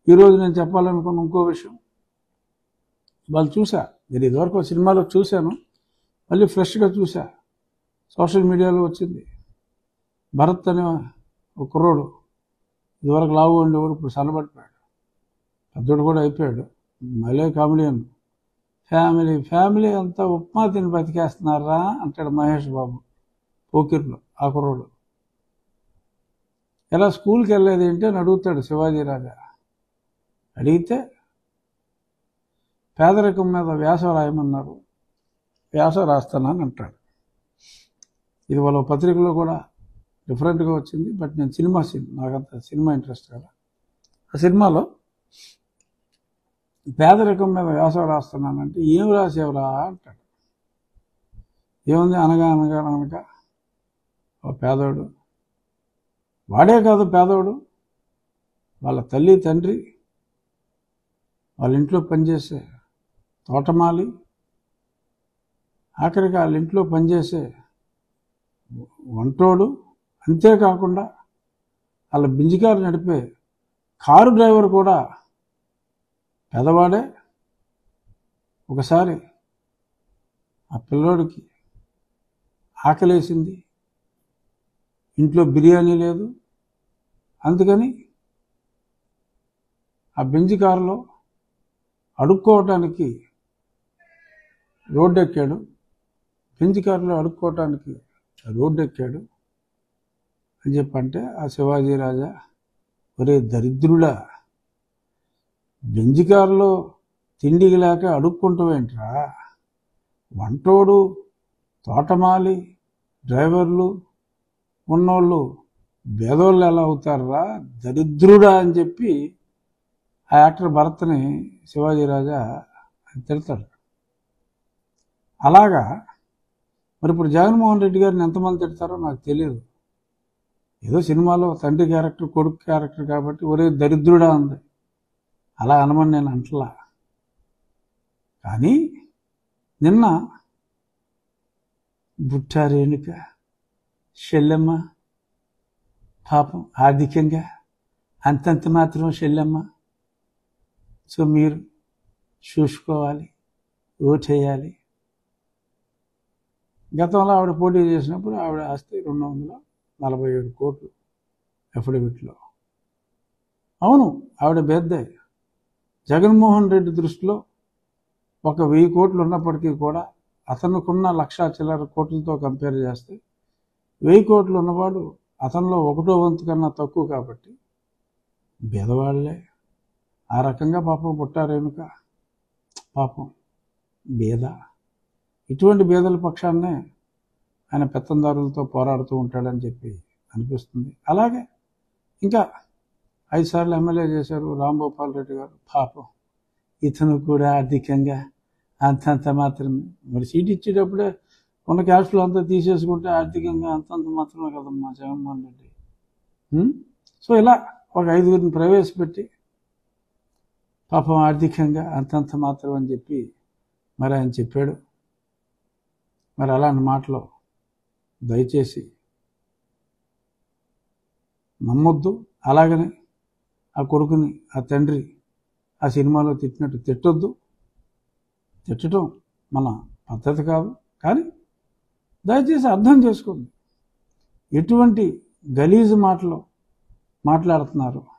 ఈరోజు నేను చెప్పాలనుకున్న ఇంకో విషయం, వాళ్ళు చూసా, నేను ఇదివరకు సినిమాలో చూశాను, మళ్ళీ ఫ్రెష్గా చూసా, సోషల్ మీడియాలో వచ్చింది. భరత్ అనే ఒక కుర్రోడు, ఇదివరకు లావు ఉండేవాడు, ఇప్పుడు సన్నబడిపోయాడు, పెద్దోడు కూడా అయిపోయాడు, మళ్ళీ కామెడియన్. ఫ్యామిలీ అంతా ఉప్మా తిని బతికేస్తున్నారా అంటాడు మహేష్ బాబు పోకిర్లో. ఆ కుర్రోడు ఎలా స్కూల్కి వెళ్ళేది ఏంటి అని అడుగుతాడు శివాజీ రాజా. అడిగితే పేదరికం మీద వ్యాసం రాయమన్నారు, వ్యాసం రాస్తానని అంటాడు. ఇది వాళ్ళ పత్రికలో కూడా డిఫరెంట్గా వచ్చింది. బట్ నేను నాకంత సినిమా ఇంట్రెస్ట్ కదా. ఆ సినిమాలో పేదరికం మీద వ్యాసం రాస్తున్నానంటే ఏం రాసేవరా అంటాడు. ఏముంది, అనగా ఒక పేదోడు, వాడే కాదు పేదోడు, వాళ్ళ తల్లి తండ్రి, వాళ్ళ ఇంట్లో పనిచేసే తోటమాలి, ఆఖరికి వాళ్ళ ఇంట్లో పనిచేసే వంటోడు, అంతేకాకుండా వాళ్ళ బింజికారు నడిపే కారు డ్రైవర్ కూడా పెదవాడే. ఒకసారి ఆ పిల్లోడికి ఆకలేసింది, ఇంట్లో బిర్యానీ లేదు, అందుకని ఆ బెంజి కారులో అడుక్కోవటానికి రోడ్డెక్కాడు. బెంజి కారులో అడుక్కోవటానికి రోడ్డెక్కాడు అని చెప్పంటే ఆ శివాజీ రాజా, ఒరే దరిద్రుడా, బెంజి కారులో తిండికి లేక అడుక్కుంటావేంట్రా, వంటోడు, తోటమాలి, డ్రైవర్లు ఉన్నోళ్ళు పేదోళ్ళు ఎలా అవుతారా దరిద్రుడా అని చెప్పి ఆ యాక్టర్ భరత్ని శివాజీ రాజా తిడతాడు. అలాగా మరి ఇప్పుడు జగన్మోహన్ రెడ్డి గారిని ఎంతమంది తిడతారో నాకు తెలియదు. ఏదో సినిమాలో తండ్రి క్యారెక్టర్, కొడుకు క్యారెక్టర్ కాబట్టి ఒరే దరిద్రుడా ఉంది, అలా అనమని నేను అంటలా. కానీ నిన్న బుట్టా రేణుక చెల్లెమ్మ పాపం ఆర్థికంగా అంతంత మాత్రం చెల్లెమ్మ, సో మీరు చూసుకోవాలి, ఓటేయాలి. గతంలో ఆవిడ పోటీ చేసినప్పుడు ఆవిడ ఆస్తి 247 కోట్లు అఫిడవిట్లో. అవును, ఆవిడ బేద్దే. జగన్మోహన్ రెడ్డి దృష్టిలో ఒక 1000 కోట్లు ఉన్నప్పటికీ కూడా అతనుకున్న 1,00,000 చిల్లర కోట్లతో కంపేర్ చేస్తే 1000 కోట్లు ఉన్నవాడు అతనిలో 1/1 కన్నా తక్కువ కాబట్టి బేదవాళ్లే. ఆ రకంగా పాపం బుట్టా రేణుక పాపం బేద. ఇటువంటి బేదల పక్షాన్నే ఆయన పెత్తందారులతో పోరాడుతూ ఉంటాడని చెప్పి అనిపిస్తుంది. అలాగే ఇంకా 5 సార్లు ఎమ్మెల్యే చేశారు రాంభూపాల్ రెడ్డి గారు, పాపం ఇతను కూడా ఆర్థికంగా అంతంత మాత్రమే. మరి సీట్ ఇచ్చేటప్పుడే ఉన్న క్యాష్ ఫ్లో అంతా తీసేసుకుంటే ఆర్థికంగా అంతంత మాత్రమే కదమ్మా జగన్మోహన్ రెడ్డి. సో ఇలా ఒక 5గురిని ప్రవేశపెట్టి పాపం ఆర్థికంగా అంతంత మాత్రం అని చెప్పి మరి ఆయన చెప్పాడు. మరి అలాంటి మాటలు దయచేసి నమ్మొద్దు. అలాగనే ఆ కొడుకుని, ఆ తండ్రి ఆ సినిమాలో తిట్టినట్టు తిట్టొద్దు. తిట్టడం మన పద్ధతి కాదు. కానీ దయచేసి అర్థం చేసుకోండి ఎటువంటి గలీజు మాటలు మాట్లాడుతున్నారు.